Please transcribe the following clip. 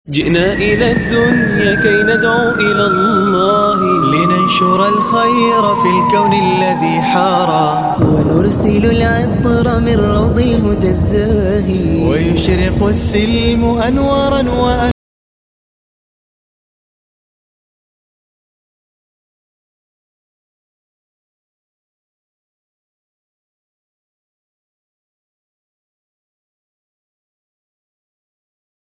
جئنا إلى الدنيا كي ندعو إلى الله، لننشر الخير في الكون الذي حارى، ونرسل العطر من روض الهدى الزاهي، ويشرق السلم أنوارا